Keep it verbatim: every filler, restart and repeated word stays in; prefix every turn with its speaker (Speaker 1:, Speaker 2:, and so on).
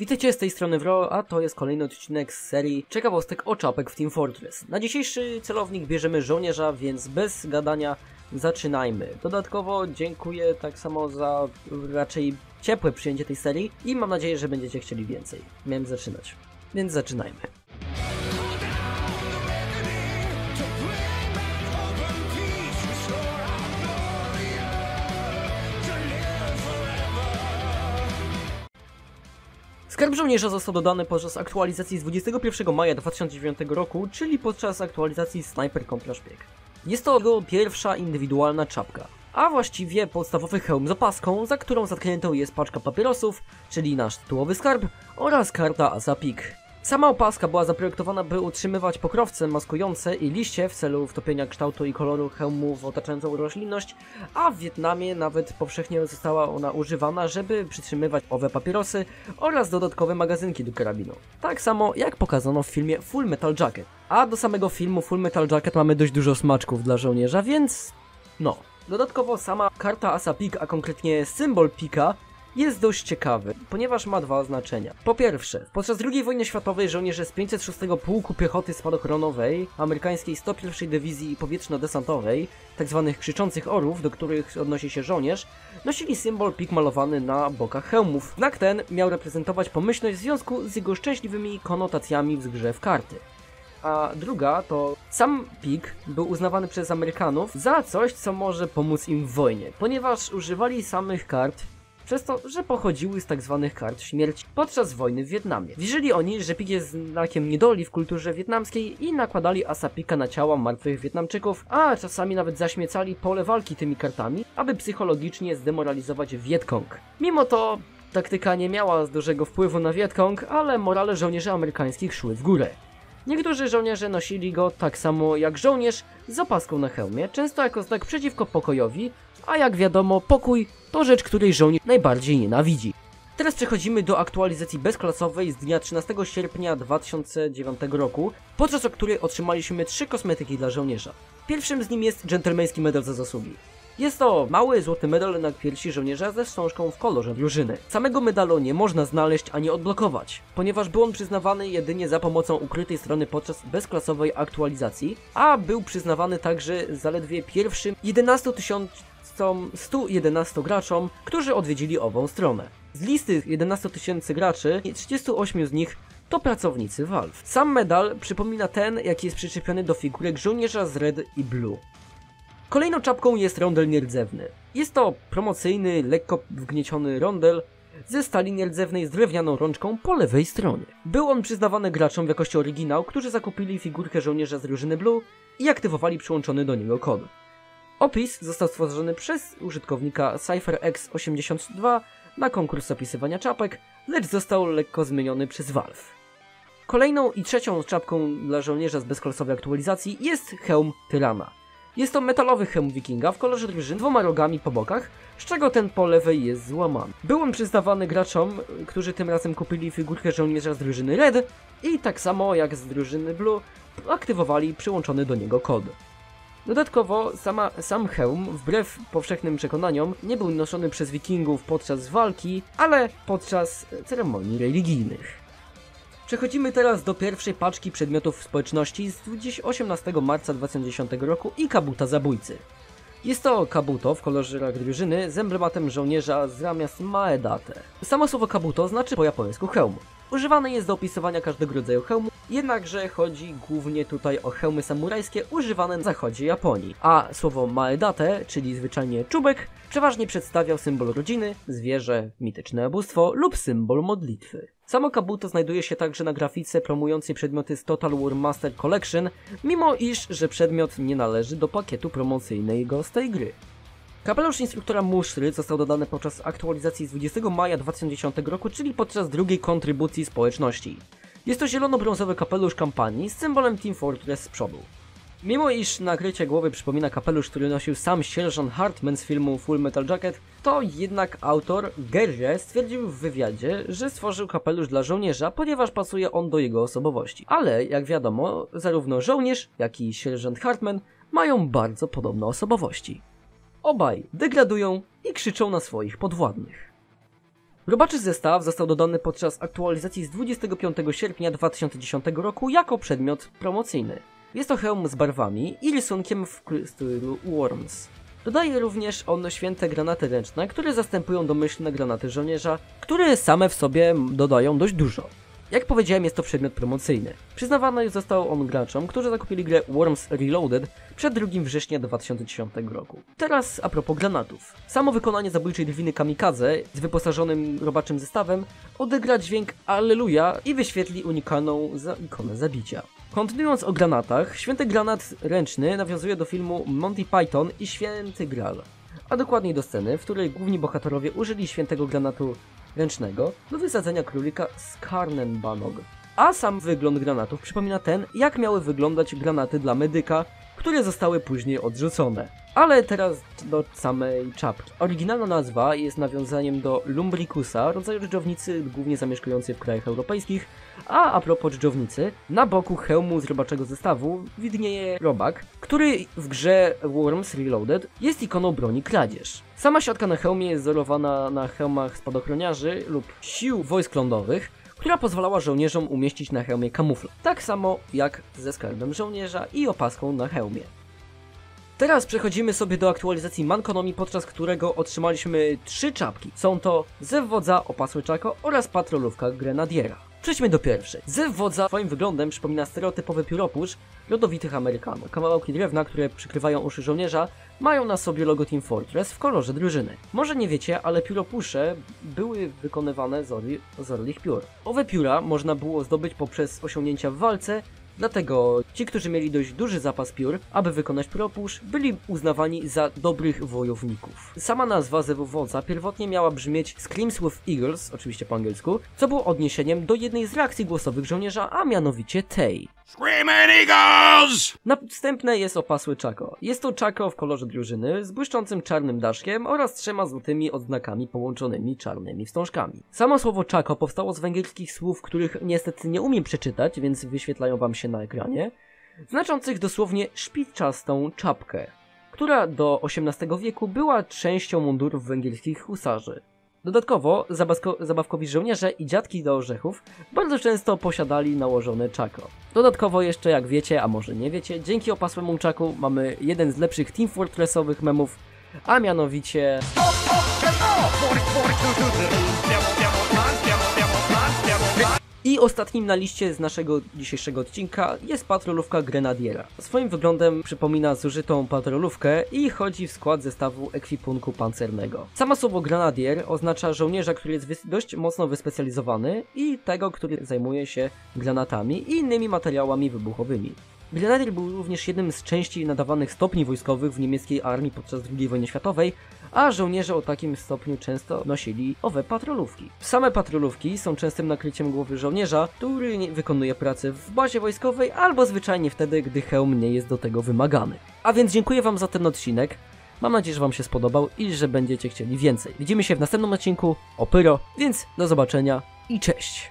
Speaker 1: Witajcie, z tej strony Wro, a to jest kolejny odcinek z serii ciekawostek o czapek w Team Fortress. Na dzisiejszy celownik bierzemy żołnierza, więc bez gadania zaczynajmy. Dodatkowo dziękuję tak samo za raczej ciepłe przyjęcie tej serii i mam nadzieję, że będziecie chcieli więcej. Miałem zaczynać, więc zaczynajmy. Skarb żołnierza został dodany podczas aktualizacji z dwudziestego pierwszego maja dwa tysiące dziewiątego roku, czyli podczas aktualizacji Sniper kontra Szpieg. Jest to jego pierwsza indywidualna czapka, a właściwie podstawowy hełm z opaską, za którą zatkniętą jest paczka papierosów, czyli nasz tytułowy skarb, oraz karta Asa Peak. Sama opaska była zaprojektowana, by utrzymywać pokrowce maskujące i liście w celu wtopienia kształtu i koloru hełmu w otaczającą roślinność, a w Wietnamie nawet powszechnie została ona używana, żeby przytrzymywać owe papierosy oraz dodatkowe magazynki do karabinu. Tak samo jak pokazano w filmie Full Metal Jacket. A do samego filmu Full Metal Jacket mamy dość dużo smaczków dla żołnierza, więc no. Dodatkowo sama karta Asa Peak, a konkretnie symbol Peaka, jest dość ciekawy, ponieważ ma dwa znaczenia. Po pierwsze, podczas drugiej wojny światowej żołnierze z pięćset szóstego Pułku Piechoty Spadochronowej, amerykańskiej sto pierwszej Dywizji Powietrzno-Desantowej, tzw. krzyczących orłów, do których odnosi się żołnierz, nosili symbol Peak malowany na bokach hełmów. Znak ten miał reprezentować pomyślność w związku z jego szczęśliwymi konotacjami w zgrzew karty. A druga to sam Peak był uznawany przez Amerykanów za coś, co może pomóc im w wojnie, ponieważ używali samych kart przez to, że pochodziły z tak zwanych kart śmierci podczas wojny w Wietnamie. Wierzyli oni, że Peak jest znakiem niedoli w kulturze wietnamskiej i nakładali Asa Peaka na ciała martwych Wietnamczyków, a czasami nawet zaśmiecali pole walki tymi kartami, aby psychologicznie zdemoralizować Wietkong. Mimo to taktyka nie miała dużego wpływu na Wietkong, ale morale żołnierzy amerykańskich szły w górę. Niektórzy żołnierze nosili go tak samo jak żołnierz z opaską na hełmie, często jako znak przeciwko pokojowi, a jak wiadomo, pokój to rzecz, której żołnierz najbardziej nienawidzi. Teraz przechodzimy do aktualizacji bezklasowej z dnia trzynastego sierpnia dwa tysiące dziewiątego roku, podczas której otrzymaliśmy trzy kosmetyki dla żołnierza. Pierwszym z nim jest dżentelmeński medal za zasługi. Jest to mały złoty medal na piersi żołnierza ze wstążką w kolorze drużyny. Samego medalu nie można znaleźć ani odblokować, ponieważ był on przyznawany jedynie za pomocą ukrytej strony podczas bezklasowej aktualizacji, a był przyznawany także zaledwie pierwszym jedenastu tysięcy stu jedenastu graczom, którzy odwiedzili ową stronę. Z listy jedenastu tysięcy graczy, trzydziestu ośmiu z nich to pracownicy Valve. Sam medal przypomina ten, jaki jest przyczepiony do figurek żołnierza z Red i Blue. Kolejną czapką jest rondel nierdzewny. Jest to promocyjny, lekko wgnieciony rondel ze stali nierdzewnej z drewnianą rączką po lewej stronie. Był on przyznawany graczom w jakości oryginał, którzy zakupili figurkę żołnierza z drużyny Blue i aktywowali przyłączony do niego kod. Opis został stworzony przez użytkownika CypherX osiemdziesiąt dwa na konkurs opisywania czapek, lecz został lekko zmieniony przez Valve. Kolejną i trzecią czapką dla żołnierza z bezklasowej aktualizacji jest hełm Tyrana. Jest to metalowy hełm wikinga w kolorze drużyny z dwoma rogami po bokach, z czego ten po lewej jest złamany. Był on przyznawany graczom, którzy tym razem kupili figurkę żołnierza z drużyny Red i tak samo jak z drużyny Blue aktywowali przyłączony do niego kod. Dodatkowo sama, sam hełm, wbrew powszechnym przekonaniom, nie był noszony przez wikingów podczas walki, ale podczas ceremonii religijnych. Przechodzimy teraz do pierwszej paczki przedmiotów społeczności z osiemnastego marca dwa tysiące dziesiątego roku i kabuta zabójcy. Jest to kabuto w kolorze drużyny z emblematem żołnierza z zamiast Maedate. Samo słowo kabuto znaczy po japońsku hełm. Używane jest do opisywania każdego rodzaju hełmu, jednakże chodzi głównie tutaj o hełmy samurajskie używane na zachodzie Japonii. A słowo Maedate, czyli zwyczajnie czubek, przeważnie przedstawiał symbol rodziny, zwierzę, mityczne bóstwo lub symbol modlitwy. Samo kabuto znajduje się także na grafice promującej przedmioty z Total War Master Collection, mimo iż, że przedmiot nie należy do pakietu promocyjnego z tej gry. Kapelusz instruktora Mushry został dodany podczas aktualizacji z dwudziestego maja dwa tysiące dziesiątego roku, czyli podczas drugiej kontrybucji społeczności. Jest to zielono-brązowy kapelusz kampanii z symbolem Team Fortress z przodu. Mimo iż nakrycie głowy przypomina kapelusz, który nosił sam sierżant Hartman z filmu Full Metal Jacket, to jednak autor Gerrie stwierdził w wywiadzie, że stworzył kapelusz dla żołnierza, ponieważ pasuje on do jego osobowości. Ale jak wiadomo, zarówno żołnierz, jak i sierżant Hartman mają bardzo podobne osobowości. Obaj degradują i krzyczą na swoich podwładnych. Robaczy zestaw został dodany podczas aktualizacji z dwudziestego piątego sierpnia dwa tysiące dziesiątego roku jako przedmiot promocyjny. Jest to hełm z barwami i rysunkiem w stylu Worms. Dodaje również on święte granaty ręczne, które zastępują domyślne granaty żołnierza, które same w sobie dodają dość dużo. Jak powiedziałem, jest to przedmiot promocyjny. Przyznawany został on graczom, którzy zakupili grę Worms Reloaded przed drugim września dwa tysiące dziesiątego roku. Teraz a propos granatów. Samo wykonanie zabójczej drwiny kamikadze z wyposażonym robaczym zestawem odegra dźwięk Alleluja i wyświetli unikalną za ikonę zabicia. Kontynuując o granatach, święty granat ręczny nawiązuje do filmu Monty Python i Święty Graal, a dokładniej do sceny, w której główni bohaterowie użyli świętego granatu ręcznego do wysadzenia królika z Karnenbanog. A sam wygląd granatów przypomina ten, jak miały wyglądać granaty dla medyka, które zostały później odrzucone. Ale teraz do samej czapki. Oryginalna nazwa jest nawiązaniem do Lumbricusa, rodzaju dżdżownicy głównie zamieszkującej w krajach europejskich, a a propos dżdżownicy, na boku hełmu z robaczego zestawu widnieje robak, który w grze Worms Reloaded jest ikoną broni kradzież. Sama siatka na hełmie jest wzorowana na hełmach spadochroniarzy lub sił wojsk lądowych, która pozwalała żołnierzom umieścić na hełmie kamuflaż. Tak samo jak ze skarbem żołnierza i opaską na hełmie. Teraz przechodzimy sobie do aktualizacji Mankonomii, podczas którego otrzymaliśmy trzy czapki. Są to Zew Wodza, opasły czako oraz patrolówka grenadiera. Przejdźmy do pierwszej. Zew Wodza swoim wyglądem przypomina stereotypowy pióropusz lodowitych Amerykanów. Kawałki drewna, które przykrywają uszy żołnierza, mają na sobie logo Team Fortress w kolorze drużyny. Może nie wiecie, ale pióropusze były wykonywane z, orli, z orlich piór. Owe pióra można było zdobyć poprzez osiągnięcia w walce, dlatego ci, którzy mieli dość duży zapas piór, aby wykonać pióropusz, byli uznawani za dobrych wojowników. Sama nazwa Zewu Wodza pierwotnie miała brzmieć Screams with Eagles, oczywiście po angielsku, co było odniesieniem do jednej z reakcji głosowych żołnierza, a mianowicie tej. Screaming Eagles! Następne jest opasły czako. Jest to czako w kolorze drużyny z błyszczącym czarnym daszkiem oraz trzema złotymi odznakami połączonymi czarnymi wstążkami. Samo słowo czako powstało z węgierskich słów, których niestety nie umiem przeczytać, więc wyświetlają wam się na ekranie, znaczących dosłownie szpiczastą czapkę, która do osiemnastego wieku była częścią mundurów węgierskich husarzy. Dodatkowo zabawkowi żołnierze i dziadki do orzechów bardzo często posiadali nałożone czako. Dodatkowo jeszcze, jak wiecie, a może nie wiecie, dzięki opasłemu czaku mamy jeden z lepszych Team Fortressowych memów, a mianowicie... I ostatnim na liście z naszego dzisiejszego odcinka jest patrolówka grenadiera. Swoim wyglądem przypomina zużytą patrolówkę i chodzi w skład zestawu ekwipunku pancernego. Samo słowo grenadier oznacza żołnierza, który jest dość mocno wyspecjalizowany i tego, który zajmuje się granatami i innymi materiałami wybuchowymi. Grenadier był również jednym z częściej nadawanych stopni wojskowych w niemieckiej armii podczas drugiej wojny światowej, a żołnierze o takim stopniu często nosili owe patrolówki. Same patrolówki są częstym nakryciem głowy żołnierza, który wykonuje pracę w bazie wojskowej albo zwyczajnie wtedy, gdy hełm nie jest do tego wymagany. A więc dziękuję wam za ten odcinek. Mam nadzieję, że wam się spodobał i że będziecie chcieli więcej. Widzimy się w następnym odcinku o Pyro, więc do zobaczenia i cześć!